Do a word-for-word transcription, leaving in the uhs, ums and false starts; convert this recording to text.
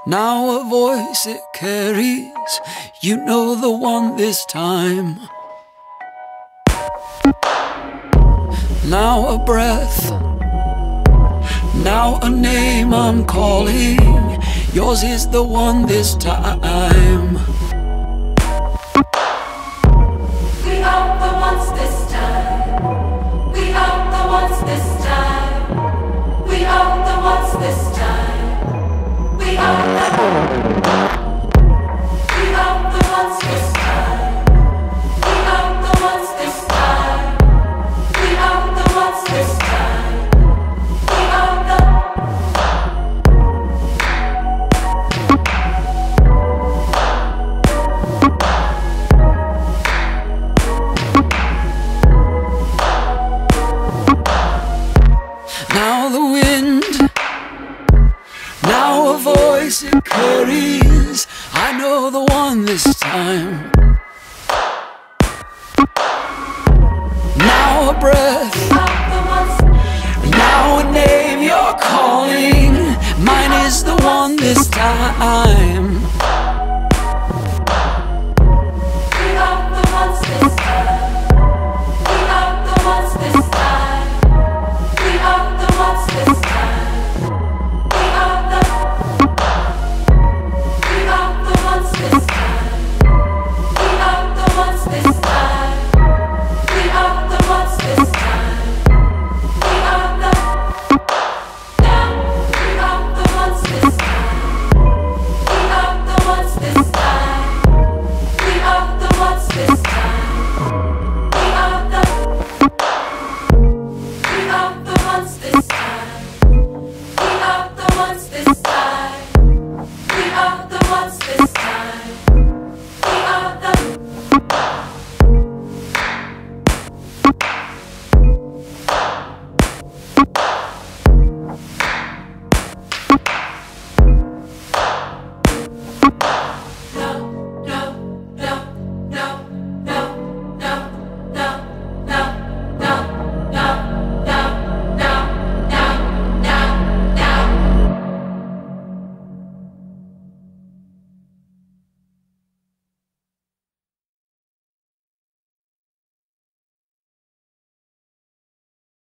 Now a voice it carries, you know the one this time. Now a breath, now a name I'm calling, yours is the one this time. We are the ones this time. We are the ones this time. We are the ones this time. We are the We are the ones this time. We are the ones this time. We are the ones this time. We are the Now the wind, now a voice it carries, I know the one this time. Now a breath, now a name you're calling, mine is the one this time.